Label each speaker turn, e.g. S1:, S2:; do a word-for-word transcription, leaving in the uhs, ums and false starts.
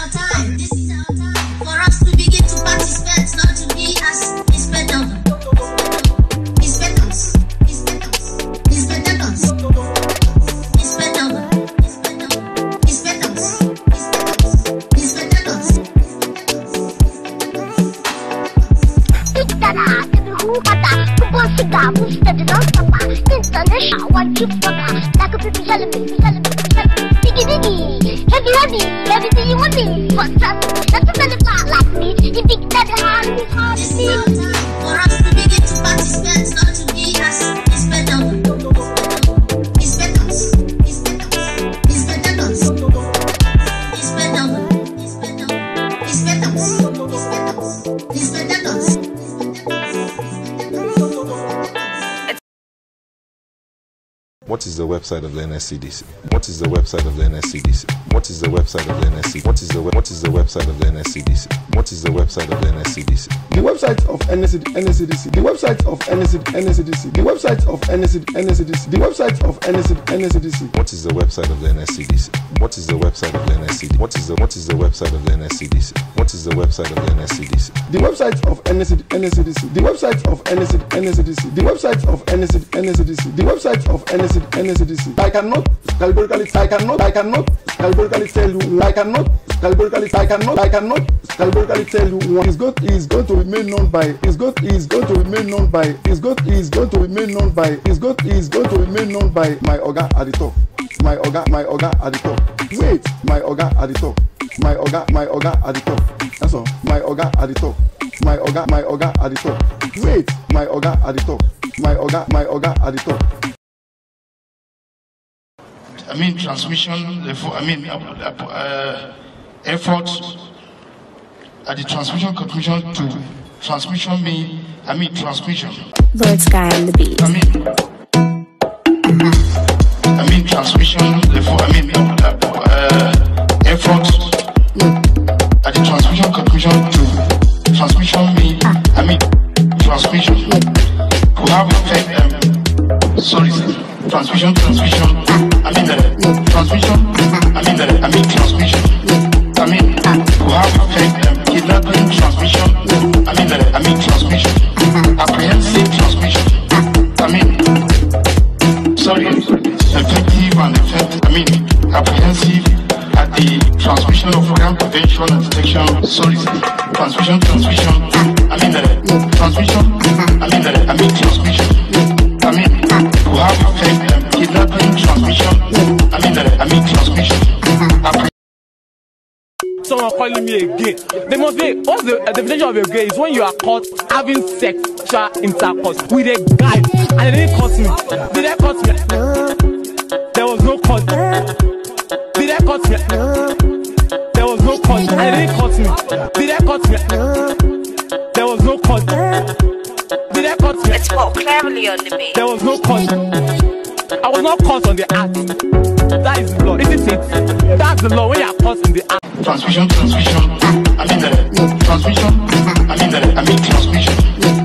S1: our time. This is our time for us to begin to participate, not to be as spectators. Spectators. Spectators.
S2: Everything you want me, what's up? That's a better like me. You think that hard is hard to see.
S1: For us to begin to participate, not to be as spectators. Spectators. Spectators. Spectators.
S3: What is the website of the N S C D C? What is the website of the N S C D C? What is the website of the N S C D C? What is the what is the website of the N S C D C? What is the website of the N S C D C?
S4: The website of N S C D C. The website of N S C D C. The website of N S C D C. The website of N S C D C.
S3: What is the website of the N S C D C? What is the website of the N S C D C? What is the what is the website of the N S C D C? What is the website of the N S C D C?
S4: The website of N S C D C. The website of N S C D C. The website of N S C D C. The website of N S C D C. I cannot categorically I cannot I cannot categorically tell you I cannot categorically I cannot I cannot categorically tell you what is going is going to remain known by is going is going to remain known by is going is going to remain known by is going is going to remain known by my oga at the top. My oga my oga at the top. Wait, my oga at the top. My oga my oga at the top. That's all. My oga at the top. My oga my oga at the top. Wait, my oga at the top. My oga my oga at the top.
S5: I mean transmission, I mean uh, uh, effort at the transmission conclusion to transmission mean, I mean transmission.
S6: Lord Sky on the beat.
S5: I mean, I mean transmission, I mean uh, uh, effort at the transmission conclusion to transmission mean, I mean transmission. To have effect, um, sorry, transmission, transmission. I mean the transmission, I mean the, I mean transmission, I mean to have effect, um, kidnapping transmission, I mean the, I mean transmission, apprehensive transmission, I mean, sorry, effective and effect, I mean apprehensive at the transmission of crime prevention and detection, sorry, transmission, transmission, I mean the transmission, I mean the, I mean transmission, I mean to have effect, um, kidnapping transmission, I mean that I mean transmission.
S7: Someone calling me a gay. They must be. What's the uh, definition of a gay? Is when you are caught having sexual intercourse with a guy and they didn't cut me. Did they cut me? There was no cut. Did they cut me? There was no cut. And they didn't cut me. Did they cut me? There was no cut. Did they cut me?
S6: Let's go clearly on the beat.
S7: There was no cut. I was not caught on the act. That is the law, isn't it? That's the law when you are caught in the act.
S5: Transmission, transmission. I mean the transmission. I mean the I mean transmission.